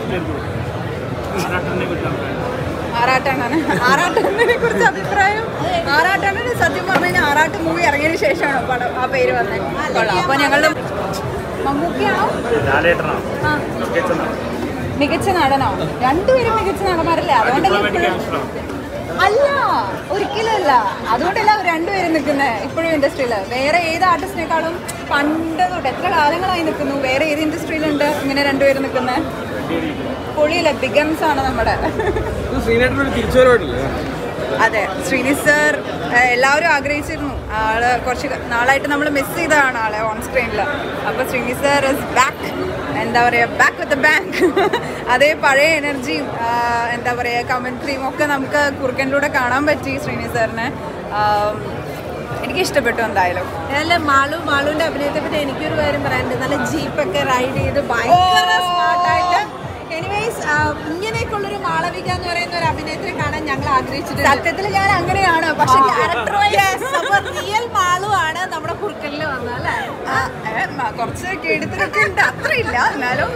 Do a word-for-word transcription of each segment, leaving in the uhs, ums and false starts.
ആറാട്ടാണ് ആറാട്ടനെ കുറിച്ച് അഭിപ്രായം. ആറാട്ടാണ് സത്യം പറഞ്ഞു കഴിഞ്ഞാൽ ആറാട്ട് മൂവി ഇറങ്ങിയതിന് ശേഷമാണോ പടം ആ പേര് വന്നത്. കൊള്ളാം. അപ്പൊ ഞങ്ങളുടെ മമ്മൂക്കയാണോ മികച്ച നടനോ? രണ്ടുപേരും മികച്ച നടന്മാരല്ലേ? അതുകൊണ്ടല്ലേ അല്ല, ഒരിക്കലും അല്ല. അതുകൊണ്ടല്ല അവർ രണ്ടുപേരും നിൽക്കുന്നത് ഇപ്പോഴും ഇൻഡസ്ട്രിയിൽ. വേറെ ഏത് ആർട്ടിസ്റ്റിനേക്കാളും പണ്ട് തൊട്ട് എത്ര കാലങ്ങളായി നിൽക്കുന്നു. വേറെ ഏത് ഇൻഡസ്ട്രിയിലുണ്ട് ഇങ്ങനെ രണ്ടുപേരും നിൽക്കുന്നത്? പൊളിയില്ല, ബിഗംസ് ആണ് നമ്മുടെ. അതെ, ശ്രീനി സർ എല്ലാവരും ആഗ്രഹിച്ചിരുന്നു. ആള് കുറച്ച് നാളായിട്ട് നമ്മൾ മിസ് ചെയ്തതാണ് ആളെ ഓൺ സ്ക്രീനിൽ. അപ്പോൾ ശ്രീനി സർ ഇസ് ബാക്ക്. എന്താ പറയുക, ബാക്ക് വിത്ത് ദ ബാങ്ക്. അതേ പഴയ എനർജിയും എന്താ പറയുക കമൻട്രിയും ഒക്കെ നമുക്ക് കുറുക്കനിലൂടെ കാണാൻ പറ്റി ശ്രീനി സാറിനെ. എനിക്ക് ഇഷ്ടപ്പെട്ടു എന്തായാലും. നല്ല മാളു മാളുവിൻ്റെ അഭിനയത്തെ പറ്റി എനിക്കൊരു കാര്യം പറയാനുണ്ട്. നല്ല ജീപ്പൊക്കെ റൈഡ് ചെയ്ത് ഭയങ്കര സ്മാർട്ടായിട്ട്. എനിവേസ് ഇങ്ങനെയൊക്കെയുള്ളൊരു മാളവിക എന്ന് പറയുന്ന ഒരു അഭിനയത്തിനെ കാണാൻ ഞങ്ങൾ ആഗ്രഹിച്ചിട്ടുണ്ട്. സത്യത്തിൽ ഞാൻ അങ്ങനെയാണ്, പക്ഷേ ക്യാരക്ടർ റിയൽ മാളു ആണ് നമ്മുടെ കുറുക്കനിൽ വന്നത് അല്ലേ? കുറച്ച് കേടുത്തിലൊക്കെ ഉണ്ട്, അത്രയില്ല എന്നാലും.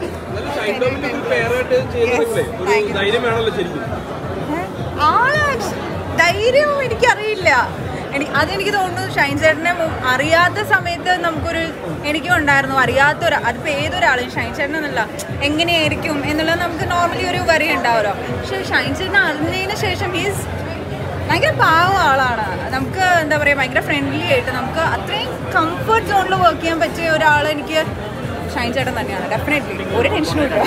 ആള് ധൈര്യം എനിക്കറിയില്ല. എനിക്ക് അതെനിക്ക് തോന്നുന്നു ഷൈൻ ചേട്ടനെ അറിയാത്ത സമയത്ത് നമുക്കൊരു എനിക്കും ഉണ്ടായിരുന്നു. അറിയാത്തൊരു അതിപ്പോൾ ഏതൊരാളും ഷൈൻ ചേട്ടനെന്നല്ല എങ്ങനെയായിരിക്കും എന്നുള്ളത് നമുക്ക് നോർമലി ഒരു വരി ഉണ്ടാവുമല്ലോ. പക്ഷെ ഷൈൻ ചേട്ടനെ അറിഞ്ഞതിന് ശേഷം ഈസ് ഭയങ്കര പാവ ആളാണ്. നമുക്ക് എന്താ പറയുക ഭയങ്കര ഫ്രണ്ട്ലി ആയിട്ട് നമുക്ക് അത്രയും കംഫർട്ട് സോണിൽ വർക്ക് ചെയ്യാൻ പറ്റിയ ഒരാൾ എനിക്ക് ഷൈൻ ചേട്ടൻ തന്നെയാണ്. ഡെഫിനറ്റ്ലി ഒരു ടെൻഷനും ഇല്ല.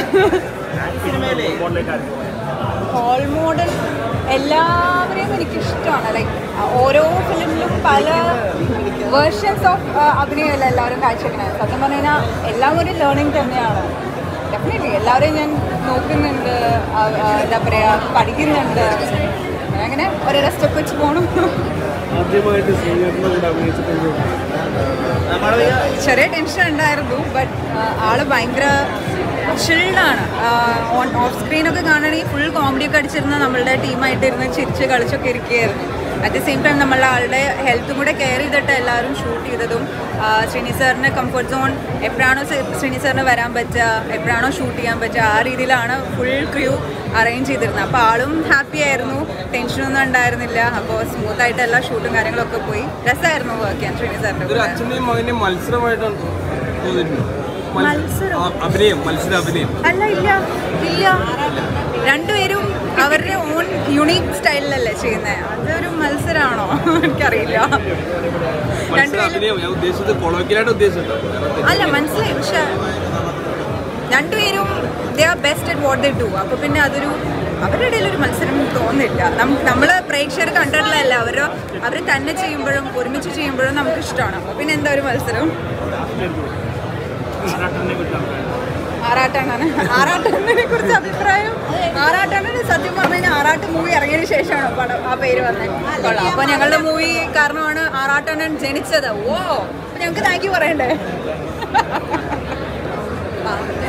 റോൾ മോഡൽ എല്ലാവരെയും എനിക്കിഷ്ടമാണ്. ലൈക്ക് ഓരോ ഫിലിമിലും പല വേർഷൻസ് ഓഫ് അഭിനയമല്ല എല്ലാവരും കാഴ്ചവെക്കുന്നത്. സത്യം പറഞ്ഞു കഴിഞ്ഞാൽ എല്ലാം ഒരു ലേണിംഗ് തന്നെയാണ്. ഡെഫിനറ്റ്ലി എല്ലാവരെയും ഞാൻ നോക്കുന്നുണ്ട്, എന്താ പറയുക പഠിക്കുന്നുണ്ട്. അങ്ങനെ ഓരോരോ സ്റ്റെപ്പ് വെച്ച് പോകണം. ചെറിയ ടെൻഷൻ ഉണ്ടായിരുന്നു, ബട്ട് ആള് ഭയങ്കര ഷിൽഡാണ്. ഓൺ ഓഫ് സ്ക്രീനൊക്കെ കാണുകയാണെങ്കിൽ ഫുൾ കോമഡിയൊക്കെ അടിച്ചിരുന്ന നമ്മളുടെ ടീമായിട്ടിരുന്ന് ചിരിച്ച് കളിച്ചൊക്കെ ഇരിക്കുകയായിരുന്നു. അറ്റ് ദ സെയിം ടൈം നമ്മളുടെ ആളുടെ ഹെൽത്തും കൂടെ കെയർ ചെയ്തിട്ട് എല്ലാവരും ഷൂട്ട് ചെയ്തതും. ശ്രീനി സാറിന് കംഫർട്ട് സോൺ എപ്പോഴാണോ ശ്രീനി സാറിന് വരാൻ പറ്റുക, എപ്പോഴാണോ ഷൂട്ട് ചെയ്യാൻ പറ്റുക, ആ രീതിയിലാണ് ഫുൾ ക്രൂ അറേഞ്ച് ചെയ്തിരുന്നത്. അപ്പോൾ ആളും ഹാപ്പി ആയിരുന്നു, ടെൻഷനൊന്നും ഉണ്ടായിരുന്നില്ല. അപ്പോൾ സ്മൂത്തായിട്ട് എല്ലാ ഷൂട്ടും കാര്യങ്ങളൊക്കെ പോയി. രസമായിരുന്നു വർക്ക് ചെയ്യാൻ ശ്രീനി സാറിൻ്റെ കൂടെ. അല്ല, ഇല്ല ഇല്ല രണ്ടുപേരും അവരുടെ ഓൺ യുണീക്ക് സ്റ്റൈലിലല്ലേ ചെയ്യുന്നത്. അതൊരു മത്സരമാണോ എനിക്കറിയില്ല. അല്ല മനസ്സിലായി, പക്ഷെ രണ്ടുപേരും they are best at what they do. അപ്പോൾ പിന്നെ അതൊരു അവരുടെ ഇടയിൽ ഒരു മത്സരം തോന്നില്ല. നമ്മൾ പ്രേക്ഷകർ കണ്ടിട്ടുള്ളതല്ല, അവർ അവർ തന്നെ ചെയ്യുമ്പോഴും ഒരുമിച്ച് ചെയ്യുമ്പോഴും നമുക്ക് ഇഷ്ടമാണ്. അപ്പോൾ പിന്നെ എന്താ ഒരു മത്സരം. ആറാട്ടാണ് ആറാട്ടനെ കുറിച്ച് അഭിപ്രായം. ആറാട്ടാണ് സത്യം പറഞ്ഞു കഴിഞ്ഞാൽ ആറാട്ട് മൂവി ഇറങ്ങിയതിന് ശേഷമാണോ പടം ആ പേര് വന്നത്. കൊള്ളാം. അപ്പോൾ ഞങ്ങളുടെ മൂവി കാരണമാണ് ആറാട്ടണ്ണൻ ജനിച്ചത്. ഓ, അപ്പോൾ ഞങ്ങൾക്ക് താങ്ക് യു പറയണ്ടേ.